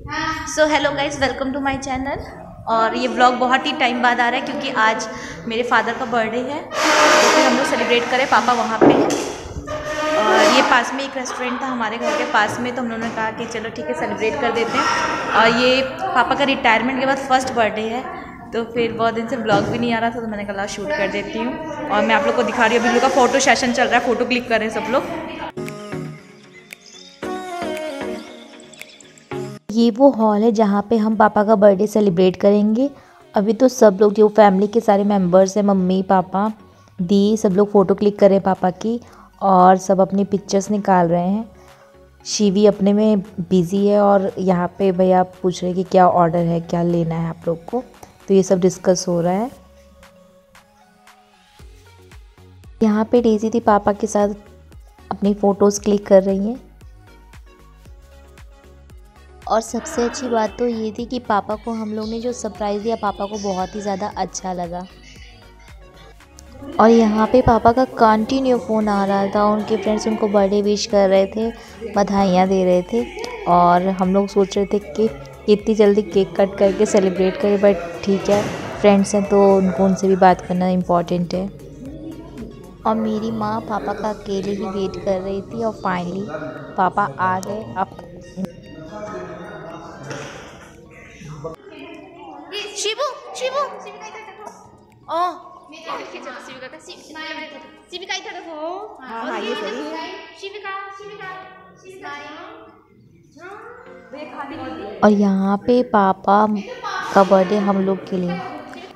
So hello guys, welcome to my channel. और ये vlog बहुत ही टाइम बाद आ रहा है क्योंकि आज मेरे फादर का बर्थडे है, तो फिर हम लोग सेलिब्रेट करें। पापा वहाँ पे हैं और ये पास में एक रेस्टोरेंट था हमारे घर के पास में, तो हम लोगों ने कहा कि चलो ठीक है सेलिब्रेट कर देते हैं। और ये पापा का रिटायरमेंट के बाद फर्स्ट बर्थडे है, तो फिर बहुत दिन से व्लॉग भी नहीं आ रहा था, तो मैंने कहा शूट कर देती हूँ। और मैं आप लोग को दिखा रही हूँ, अभी लोग का फ़ोटो सेशन चल रहा है, फ़ोटो क्लिक कर रहे हैं सब लोग। ये वो हॉल है जहाँ पे हम पापा का बर्थडे सेलिब्रेट करेंगे। अभी तो सब लोग जो फैमिली के सारे मेंबर्स हैं, मम्मी पापा दी, सब लोग फ़ोटो क्लिक कर रहे हैं पापा की और सब अपनी पिक्चर्स निकाल रहे हैं। शिवी अपने में बिज़ी है और यहाँ पे भैया पूछ रहे हैं कि क्या ऑर्डर है, क्या लेना है आप लोग को, तो ये सब डिस्कस हो रहा है। यहाँ पे डेज़ी थी पापा के साथ अपनी फ़ोटोज़ क्लिक कर रही हैं। और सबसे अच्छी बात तो ये थी कि पापा को हम लोग ने जो सरप्राइज़ दिया, पापा को बहुत ही ज़्यादा अच्छा लगा। और यहाँ पे पापा का कंटिन्यू फ़ोन आ रहा था, उनके फ्रेंड्स उनको बर्थडे विश कर रहे थे, बधाइयाँ दे रहे थे। और हम लोग सोच रहे थे कि इतनी जल्दी केक कट करके सेलिब्रेट करें, बट ठीक है, फ्रेंड्स हैं तो उनसे भी बात करना इम्पॉर्टेंट है। और मेरी माँ पापा का अकेले ही वेट कर रही थी और फाइनली पापा आ गए। अब शिवू शिवू और यहाँ पे पापा का बर्थडे हम लोग के लिए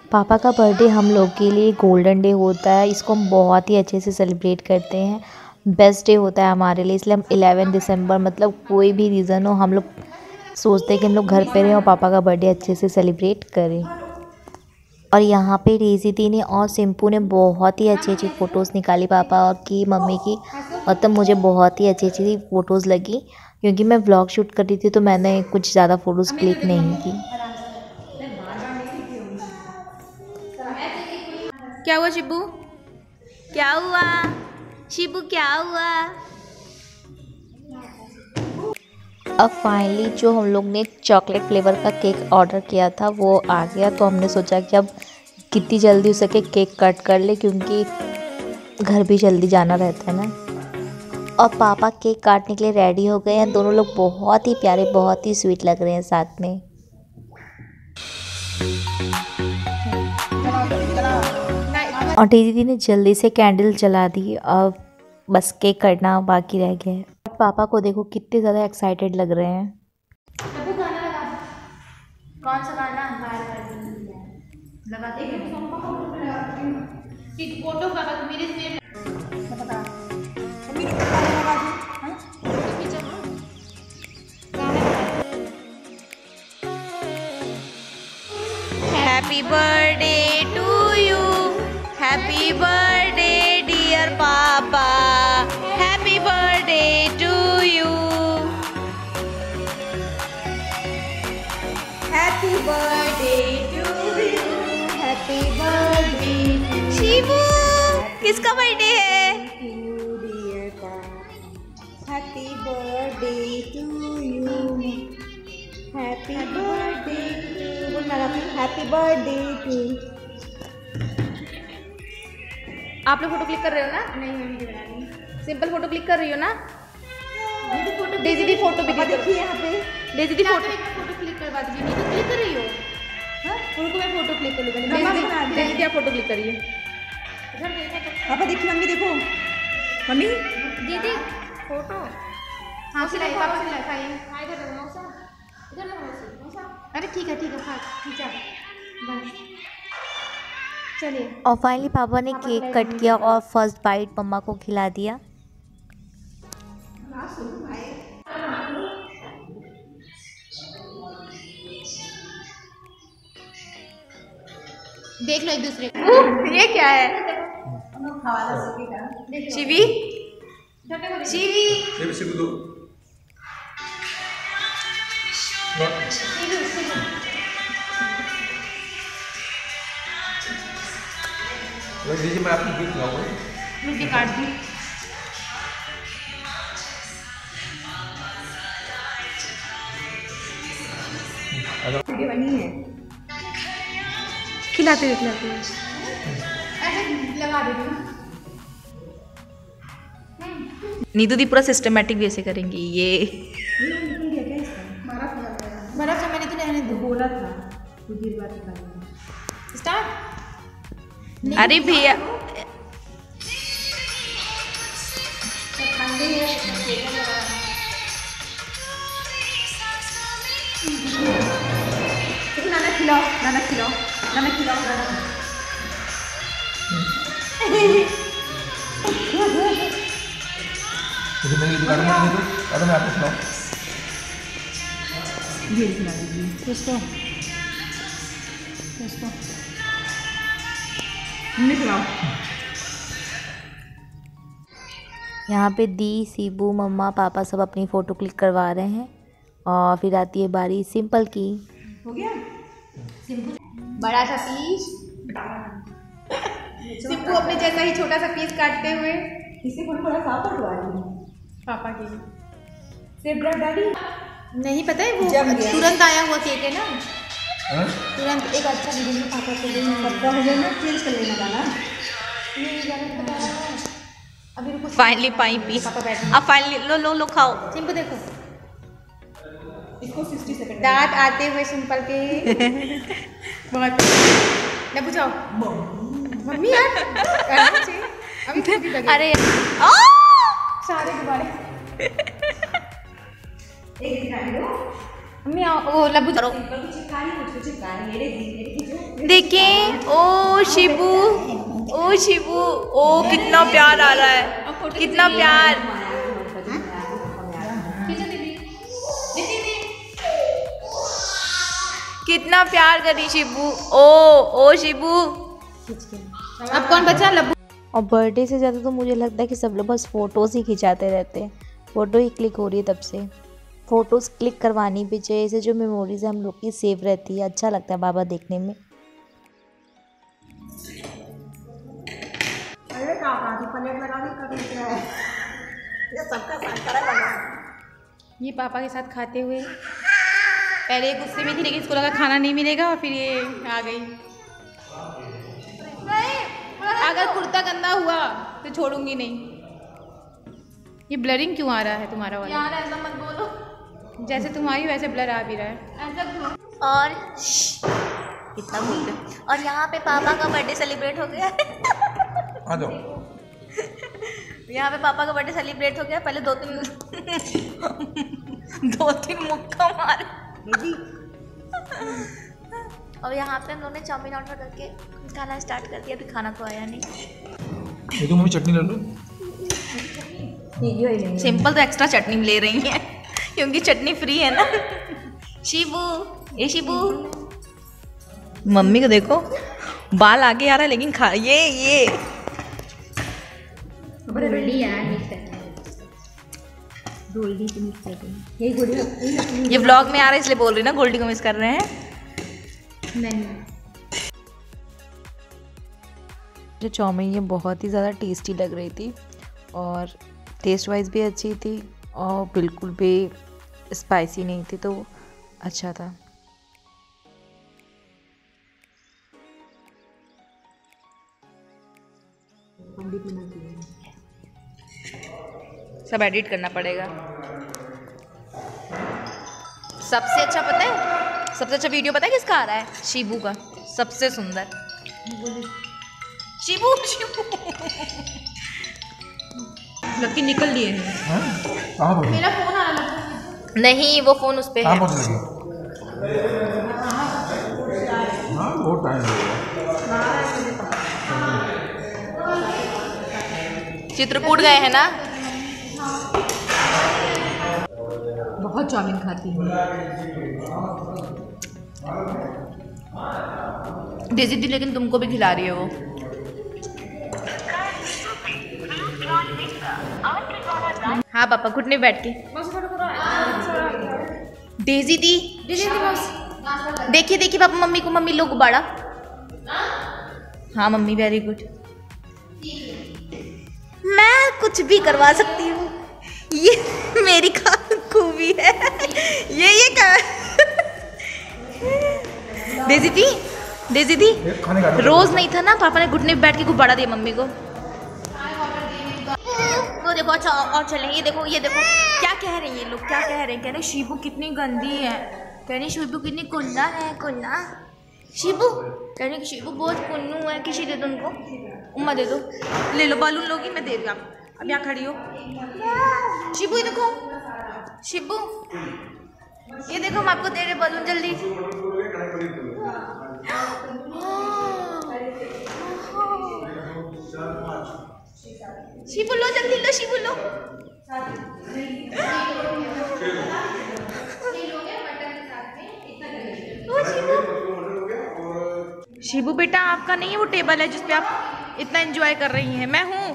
गोल्डन डे होता है। इसको हम बहुत ही अच्छे से सेलिब्रेट करते हैं, बेस्ट डे होता है हमारे लिए। इसलिए हम 11 दिसंबर मतलब कोई भी रीज़न हो, हम लोग सोचते हैं कि हम लोग घर पे रहें और पापा का बर्थडे अच्छे से सेलिब्रेट करें। और यहाँ पे रेजी दी ने और सिंपू ने बहुत ही अच्छी अच्छी फ़ोटोज़ निकाली पापा और की मम्मी की। मतलब मुझे बहुत ही अच्छी अच्छी फ़ोटोज़ लगी, क्योंकि मैं व्लॉग शूट कर रही थी तो मैंने कुछ ज़्यादा फ़ोटोज़ क्लिक नहीं की। क्या हुआ शिबू? क्या हुआ शिबू? क्या हुआ? अब फाइनली जो हम लोग ने चॉकलेट फ्लेवर का केक ऑर्डर किया था वो आ गया, तो हमने सोचा कि अब कितनी जल्दी हो सके केक कट कर ले, क्योंकि घर भी जल्दी जाना रहता है ना। और पापा केक काटने के लिए रेडी हो गए हैं। दोनों लोग बहुत ही प्यारे, बहुत ही स्वीट लग रहे हैं साथ में। और दीदी ने जल्दी से कैंडल जला दी, अब बस केक कटना बाकी रह गया है। पापा को देखो कितने ज़्यादा एक्साइटेड लग रहे हैं। कौन सा गाना लगाते हैं? फोटो मेरे से happy birthday to you, happy birthday dear papa, happy birthday to you, happy birthday to you, happy birthday. Shivu, किसका बर्थडे है? Happy birthday to you, happy birthday to, happy birthday to. आप लोग फोटो क्लिक कर रहे हो ना? नहीं, simple photo click कर रही हो ना? डेजी दी फोटो भी देखिए यहाँ पे, डेजी दी फोटो क्लिक करवा दीजिए। नहीं तो क्लिक कर रही हो? हाँ, उनको मैं फोटो क्लिक कर लूँगा। डेजी दी आप फोटो क्लिक करिए। पापा देखिए, मम्मी देखो, मम्मी दीदी फोटो। हाँ सिलाई, पापा सिलाई खाइए। अरे ठीक है खींचा बस, चलिए। और फाइनली पापा ने केक कट किया और फर्स्ट बाइट मम्मा को खिला दिया। देख लो एक दूसरे को। ये क्या है? शिवी शिवी शिवी दो। दीजिए, मैं आपकी गिफ्ट लाऊंगा। मुझे काट दी। वीडियो बनी है। खिलाते हुए लगा दे। नीतू दी पूरा सिस्टमेटिक वे से करेंगी ये। बर्फ से मैंने तो रहने दो बोला था कुछ देर बाद निकालना। स्टार्ट। अरे भैया नाना खिलाओ, नाना खिलाओ, नाना खिलाओ, नाना। मुझे मेरी दुकान में नहीं दो, अरे मैं आपको खिलाऊं। ये खिला दीजिए उसको, उसको मम्मी खिलाओ। यहाँ पे दी, सीबू, मम्मा, पापा सब अपनी फ़ोटो क्लिक करवा रहे हैं। और फिर आती है बारी सिंपल की। हो गया बड़ा सा पीस। सिंपू अपने जैसा ही छोटा सा पीस काटते हुए इसे थोड़ा सा पटवा दी पापा के लिए। सेब ब्रेड डाली नहीं, पता है वो तुरंत आया हुआ केक है ना, तुरंत एक अच्छा वीडियो पापा को सबका हो गया ना, चेंज कर लेना गाना। अभी रुको, फाइनली पाई पीस। अब फाइनली लो लो खाओ। सिंपल देखो इसको 60 सेकंड दांत आते हुए सिंपल के बहुत ना बुझाओ मम्मी यार अभी खुद ही लगे। अरे सारे गुब्बारे एक दिखा दो मम्मी। वो लबू करो। चिपकारी मुझको चिपकारी मेरे देखिए ओ शिबू, ओ शिबू, ओ कितना प्यार आ रहा है, कितना प्यार। कितना प्यार करी शिबू। ओ शिबू। अब कौन बचा? लबू। और बर्थडे से ज़्यादा तो मुझे लगता है कि सब लोग बस फ़ोटोज़ ही खिंचाते रहते हैं। फ़ोटो ही क्लिक हो रही है तब से। फ़ोटोज़ क्लिक करवानी भी चाहिए, इससे जो मेमोरीज है हम लोग की सेव रहती है। अच्छा लगता है बाबा देखने में। अरे प्लेट लगा ये सबका साथ करा। ये पापा के साथ खाते हुए पहले गुस्से में थी, लेकिन इसको लगा खाना नहीं मिलेगा और फिर ये आ गई। अगर कुर्ता गंदा हुआ तो छोड़ूंगी नहीं। ये ब्लरिंग क्यों आ रहा है तुम्हारा वाला? यार ऐसा मत बोलो, जैसे तुम आई वैसे ब्लर आ भी रहा है। और कितना बोलते। और यहाँ पे पापा का बर्थडे सेलिब्रेट हो गया। आ जाओ। यहाँ पे पापा का बर्थडे सेलिब्रेट हो गया। पहले दो तीन मुक्का मारे। और यहाँ पे हम लोगों ने चाउमीन ऑर्डर करके खाना स्टार्ट कर दिया। अभी खाना तो आया नहीं। ये तो मम्मी चटनी ले लो। सिंपल तो एक्स्ट्रा चटनी ले रही है क्योंकि चटनी फ्री है ना। शिबू, ये शिबू, मम्मी को देखो बाल आगे आ रहा है लेकिन खा ये ये व्लॉग में आ रहा है इसलिए बोल रही ना गोल्डी को मिस कर रहे हैं। नहीं जो चाउमीन ये बहुत ही ज़्यादा टेस्टी लग रही थी और टेस्ट वाइज भी अच्छी थी और बिल्कुल भी स्पाइसी नहीं थी, तो अच्छा था। सब एडिट करना पड़ेगा। सबसे अच्छा पता है, सबसे अच्छा वीडियो पता है किसका आ रहा है? शिबू का, सबसे सुंदर। शिबू शिबू लकी निकल लिए हैं। मेरा फोन आ रहा है। नहीं, वो फोन उस पे है। बहुत टाइम चित्रकूट गए हैं ना। बहुत चाउमीन खाती हूँ। डेजी दी लेकिन तुमको भी खिला रही है वो। हाँ पापा घुटने बैठ के। डेजी दी देखिए देखिए पापा मम्मी को, मम्मी लो गुब्बारा। हाँ मम्मी वेरी गुड। मैं कुछ भी करवा सकती हूँ, ये मेरी खूबी है। ये डेजी दी रोज नहीं था ना, पापा ने घुटने पे बैठ के गुब्बारा दिया मम्मी को। वो देखो, अच्छा और चलें, ये देखो क्या कह रहे हैं ये लोग, क्या कह रहे हैं, कह रहे शिबू कितनी गंदी है, कह रहे शिबू कितनी कुल्ला है, कुल्ला शिबू, कह रहे शिबू बहुत कुन्नू है, किसी दे दो उनको, उम्मा दे दो, ले लो बालून लोगी, मैं दे दूँ आप, अब यहाँ खड़ी हो। शिबू ये देखो, शिबू ये देखो, हम आपको दे रहे बालून, जल्दी। शिबू लो, जल्दी लो, शिबू लो। शिबू बेटा आपका नहीं है वो टेबल है जिसपे आप इतना एंजॉय कर रही हैं, मैं हूँ।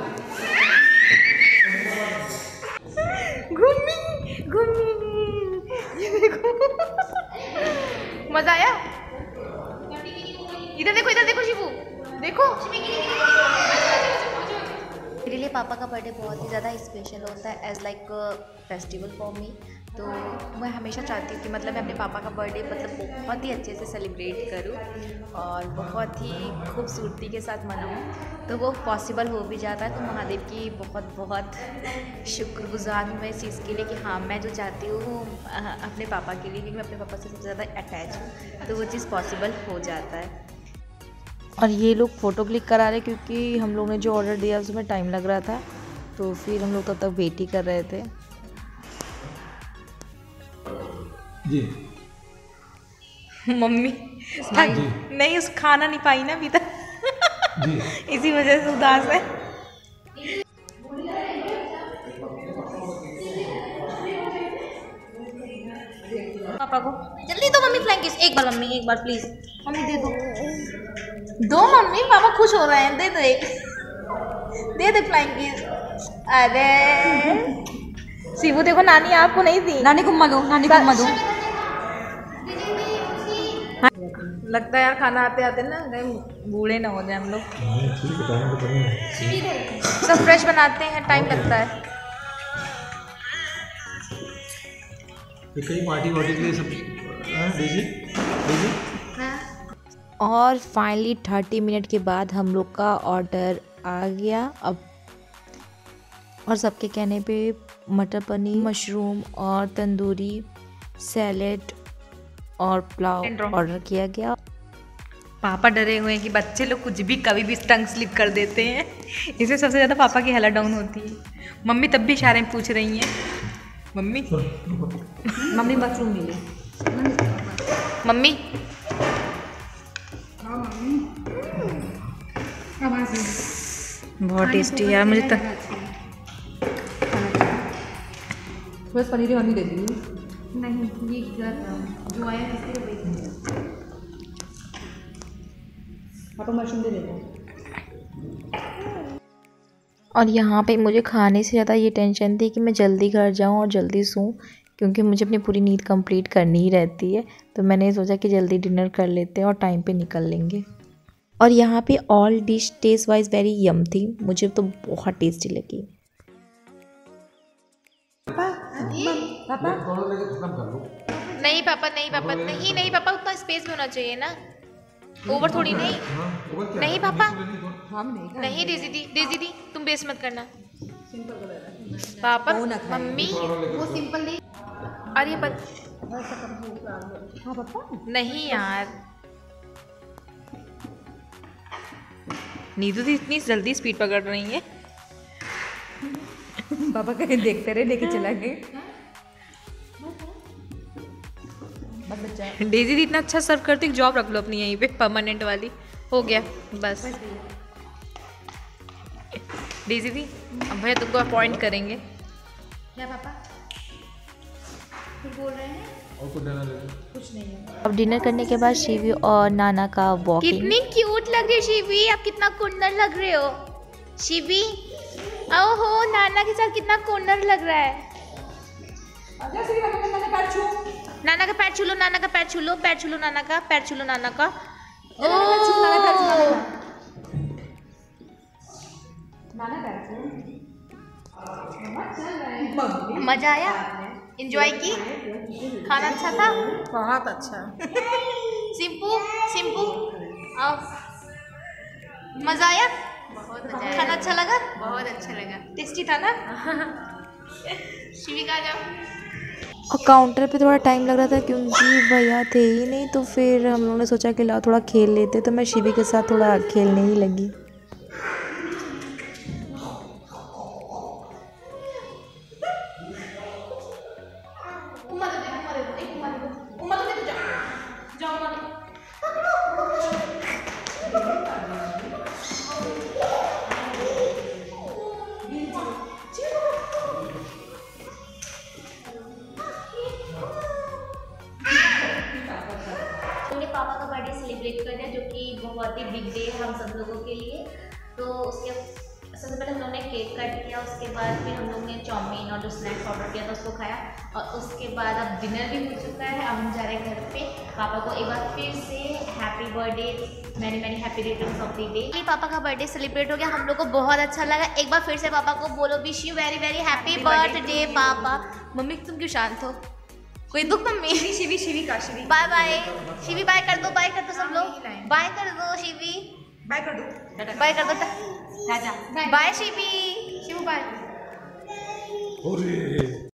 घूमी घूमी, ये देखो मजा आया। इधर देखो शिबू, देखो। मेरे लिए पापा का बर्थडे बहुत ही ज़्यादा स्पेशल होता है, as like festival for me. तो मैं हमेशा चाहती हूँ कि मतलब मैं अपने पापा का बर्थडे मतलब बहुत ही अच्छे से सेलिब्रेट करूँ और बहुत ही खूबसूरती के साथ मनाऊँ। तो वो पॉसिबल हो भी जाता है, तो महादेव की बहुत बहुत शुक्रगुजार हूँ मैं इस चीज़ के लिए कि हाँ, मैं जो चाहती हूँ अपने पापा के लिए, क्योंकि मैं अपने पापा से सबसे ज़्यादा अटैच हूँ, तो वो चीज़ पॉसिबल हो जाता है। और ये लोग फ़ोटो क्लिक करा रहे क्योंकि हम लोग ने जो ऑर्डर दिया उसमें टाइम लग रहा था, तो फिर हम लोग तब तक वेट ही कर रहे थे। जी मम्मी नहीं, उस खाना नहीं पाई ना अभी तक इसी वजह से उदास है। पापा को जल्दी दो मम्मी फ्लाइंग किस, एक बार मम्मी, एक बार प्लीज मम्मी दे दो मम्मी, पापा खुश हो रहे हैं, दे दो एक, दे दो फ्लाइंग किस। अरे शिबू देखो, नानी आपको नहीं दी, नानी को मलो, नानी को मलो। लगता है यार खाना आते आते ना कहीं बूढ़े ना हो जाए हम लोग। सब फ्रेश बनाते हैं, टाइम लगता है। कहीं पार्टी वार्टी के लिए सब डेजी। और फाइनली 30 मिनट के बाद हम लोग का ऑर्डर आ गया। अब और सबके कहने पे मटर पनीर, मशरूम और तंदूरी सैलेड और पुलाव ऑर्डर किया गया। पापा डरे हुए हैं कि बच्चे लोग कुछ भी कभी भी टंग स्लिप कर देते हैं, इससे सबसे ज़्यादा पापा की हालत डाउन होती है। मम्मी तब भी इशारे में पूछ रही हैं, मम्मी मशरूम मिले, मम्मी बहुत टेस्टी यार, मुझे तो बस पनीर वाली दे दी नहीं, ये जो आया इसके लिए पापा मशरूम दे देते। और यहाँ पे मुझे खाने से ज़्यादा ये टेंशन थी कि मैं जल्दी घर जाऊँ और जल्दी सोऊं, क्योंकि मुझे अपनी पूरी नींद कंप्लीट करनी ही रहती है। तो मैंने सोचा कि जल्दी डिनर कर लेते हैं और टाइम पे निकल लेंगे। और यहाँ पे all dish taste wise very yum थी, मुझे तो बहुत टेस्टी लगी। नहीं पापा नहीं पापा, उतना स्पेस में होना चाहिए ना, ओवर थोड़ी नहीं। नहीं पापा नहीं, डेजी दी तुम बेस मत करना पापा। मम्मी वो सिंपल नहीं, अरे नहीं यार, नीतू दी इतनी जल्दी स्पीड पकड़ रही है। पापा कहीं देखते रहे, लेके चला गए। डेजी दी इतना अच्छा सर्व करती, जॉब रख लो अपनी यहीं पे परमानेंट वाली, हो गया बस। डेजी दी अब भैया तुमको अपॉइंट करेंगे क्या पापा? कुछ बोल रहे हैं? कुछ नहीं है। अब डिनर करने के बाद शिवी और नाना का वॉकिंग। कितनी क्यूट लग रही है शिवी, आप कितना कुंडल लग रहे हो शिवी। ओहो नाना के साथ कितना कुंडल लग रहा है। नाना का पैर छू लो, नाना का पैर छू लो, पैर छू लो नाना का, पैर छू लो नाना का। मजा आया, एंजॉय की, खाना अच्छा था, बहुत अच्छा। सिंपू सिंपू आओ। मजा आया? बहुत मजा आया। खाना अच्छा लगा? बहुत अच्छा लगा। टेस्टी था ना? शिविका जाओ। और काउंटर पे थोड़ा टाइम लग रहा था क्योंकि भैया थे ही नहीं, तो फिर हम लोगों ने सोचा कि लाओ थोड़ा खेल लेते, तो मैं शिवी के साथ थोड़ा खेलने ही लगी। पापा का बर्थडे सेलिब्रेट कर रहे हैं, जो कि बहुत ही बिग डे है हम सब लोगों के लिए। तो उसके सबसे पहले हम लोगों ने केक कट किया, उसके बाद फिर हम लोग ने चाउमीन और जो स्नैक्स ऑर्डर किया था उसको खाया, और उसके बाद अब डिनर भी हो चुका है। अब हम जा रहे हैं घर पे। पापा को एक बार फिर से happy birthday, many many happy returns of the day. Papa का बर्थडे सेलिब्रेट हो गया, हम लोग को बहुत अच्छा लगा। एक बार फिर से पापा को बोलो wish you very very happy birthday papa. Mummy तुम क्यों शांत हो? कोई दुख मम्मी? शिवी शिवी का Shivi. Bye bye Shivi, bye कर दो, बाय कर दो सब लोग, बाय कर दो शिवी, बाय कर दो, बाय कर दो राजा, बाय शिवी, शिवू बाय। अरे